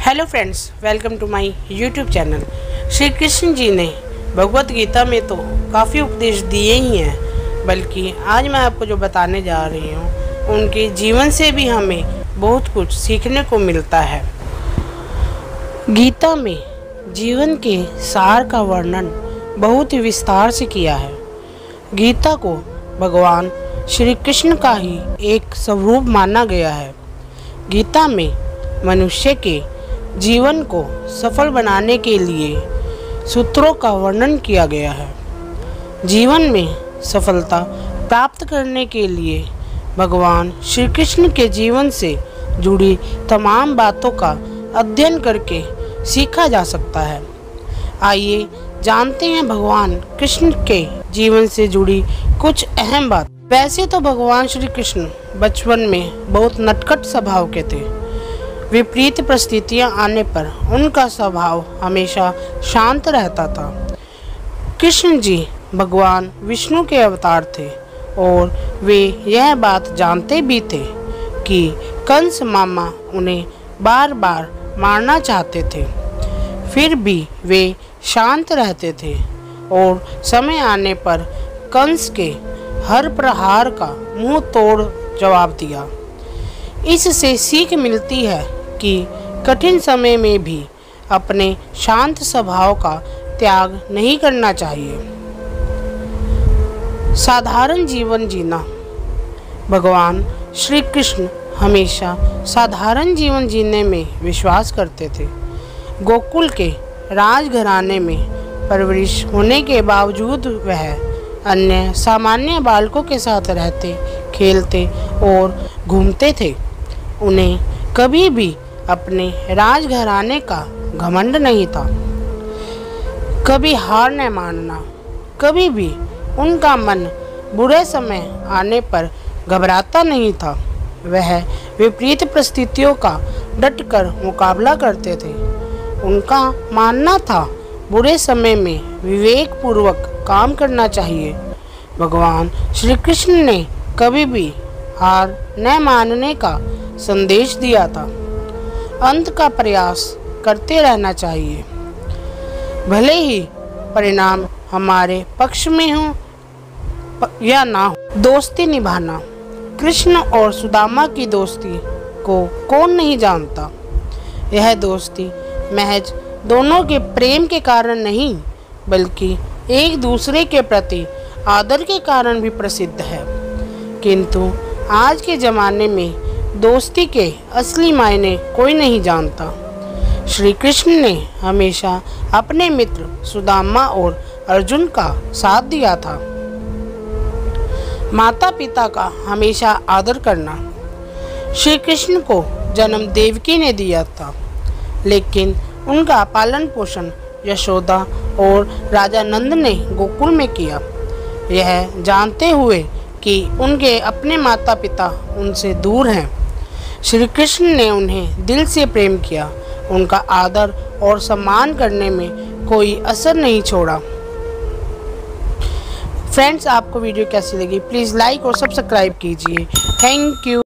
Hello friends, welcome to my YouTube channel. Shri Krishna ji ने भगवत गीता में तो काफ़ी उपदेश दिए ही हैं, बल्कि आज मैं आपको जो बताने जा रही हूँ उनके जीवन से भी हमें बहुत कुछ सीखने को मिलता है। गीता में जीवन के सार का वर्णन बहुत ही विस्तार से किया है। गीता को भगवान श्री कृष्ण का ही एक स्वरूप माना गया है। गीता में मनुष्य के जीवन को सफल बनाने के लिए सूत्रों का वर्णन किया गया है। जीवन में सफलता प्राप्त करने के लिए भगवान श्री कृष्ण के जीवन से जुड़ी तमाम बातों का अध्ययन करके सीखा जा सकता है। आइए जानते हैं भगवान कृष्ण के जीवन से जुड़ी कुछ अहम बात। वैसे तो भगवान श्री कृष्ण बचपन में बहुत नटखट स्वभाव के थे। विपरीत परिस्थितियां आने पर उनका स्वभाव हमेशा शांत रहता था। कृष्ण जी भगवान विष्णु के अवतार थे और वे यह बात जानते भी थे कि कंस मामा उन्हें बार बार मारना चाहते थे, फिर भी वे शांत रहते थे और समय आने पर कंस के हर प्रहार का मुंह तोड़ जवाब दिया। इससे सीख मिलती है कि कठिन समय में भी अपने शांत स्वभाव का त्याग नहीं करना चाहिए। साधारण जीवन जीना। भगवान श्री कृष्ण हमेशा साधारण जीवन जीने में विश्वास करते थे। गोकुल के राजघराने में परवरिश होने के बावजूद वह अन्य सामान्य बालकों के साथ रहते, खेलते और घूमते थे। उन्हें कभी भी अपने राजघराने का घमंड नहीं था, कभी हार न मानना। कभी भी उनका मन बुरे समय आने पर घबराता नहीं था। वह विपरीत परिस्थितियों का डटकर मुकाबला करते थे। उनका मानना था बुरे समय में विवेक पूर्वक काम करना चाहिए। भगवान श्री कृष्ण ने कभी भी हार न मानने का संदेश दिया था। अंत का प्रयास करते रहना चाहिए, भले ही परिणाम हमारे पक्ष में हो या ना हो। दोस्ती निभाना। कृष्ण और सुदामा की दोस्ती को कौन नहीं जानता। यह दोस्ती महज दोनों के प्रेम के कारण नहीं, बल्कि एक दूसरे के प्रति आदर के कारण भी प्रसिद्ध है। किंतु आज के ज़माने में दोस्ती के असली मायने कोई नहीं जानता। श्री कृष्ण ने हमेशा अपने मित्र सुदामा और अर्जुन का साथ दिया था। माता पिता का हमेशा आदर करना। श्री कृष्ण को जन्म देवकी ने दिया था, लेकिन उनका पालन पोषण यशोदा और राजा नंद ने गोकुल में किया, यह जानते हुए कि उनके अपने माता पिता उनसे दूर हैं। श्री कृष्ण ने उन्हें दिल से प्रेम किया। उनका आदर और सम्मान करने में कोई असर नहीं छोड़ा। फ्रेंड्स, आपको वीडियो कैसी लगी प्लीज़ लाइक और सब्सक्राइब कीजिए। Thank you.